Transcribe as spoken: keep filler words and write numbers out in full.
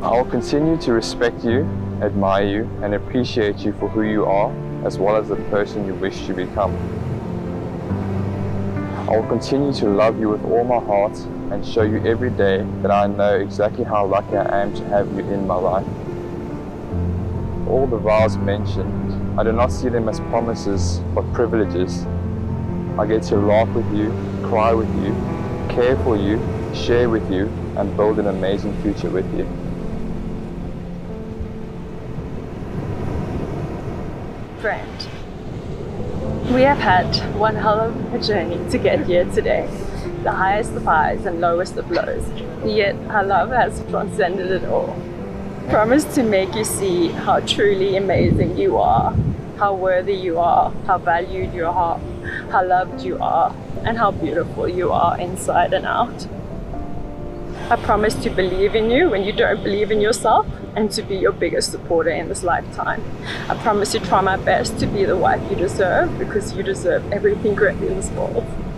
I will continue to respect you, admire you, and appreciate you for who you are, as well as the person you wish to become. I will continue to love you with all my heart and show you every day that I know exactly how lucky I am to have you in my life. All the vows mentioned, I do not see them as promises, but privileges. I get to laugh with you, cry with you, care for you, share with you, and build an amazing future with you. Friend, we have had one hell of a journey to get here today. The highest of highs and lowest of lows. Yet our love has transcended it all. Promise to make you see how truly amazing you are, how worthy you are, how valued you are, how loved you are, and how beautiful you are inside and out. I promise to believe in you when you don't believe in yourself, and to be your biggest supporter in this lifetime. I promise to try my best to be the wife you deserve, because you deserve everything great in this world.